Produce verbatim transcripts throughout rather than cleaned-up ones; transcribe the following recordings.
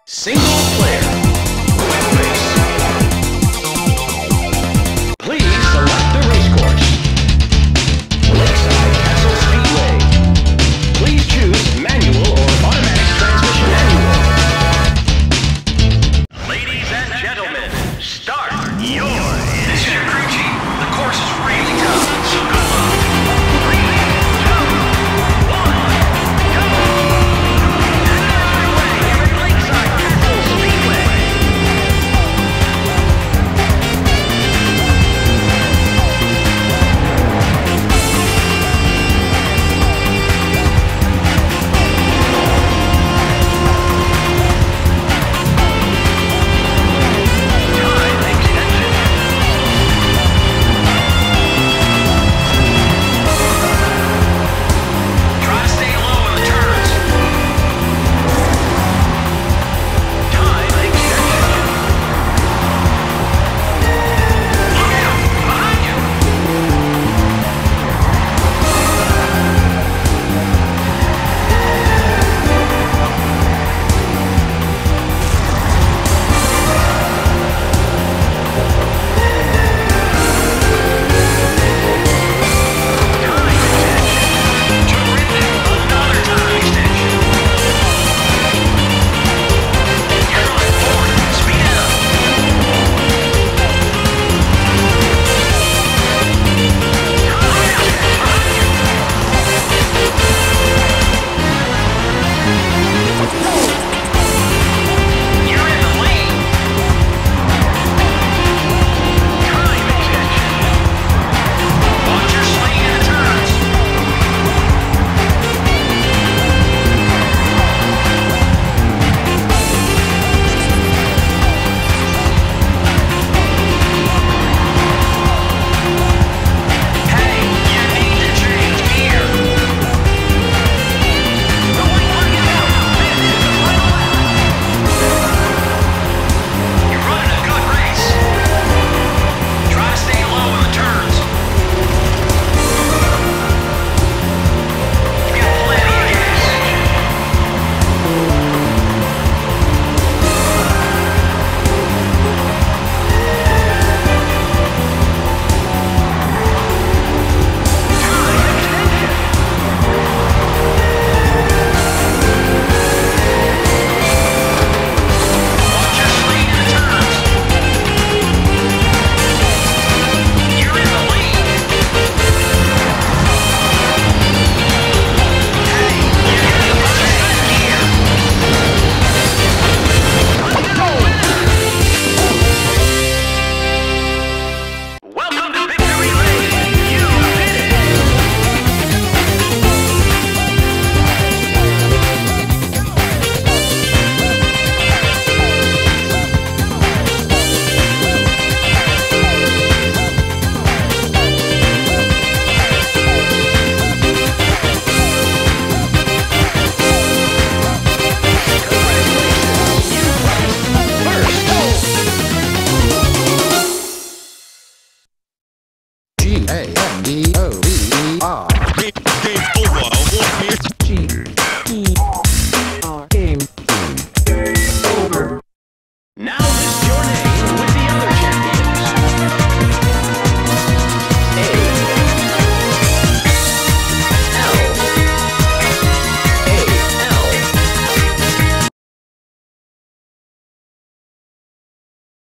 Single player. Quick race. Please select the race course. Lakeside Castle Speedway. Please choose manual or automatic transmission manual. Ladies and gentlemen, start your... This is your crew chief. The course is really tough, so good luck. Three, two, one, go! And they're underway here at Lakeside Castle Speedway.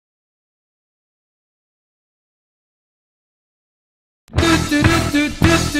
Do do do do do.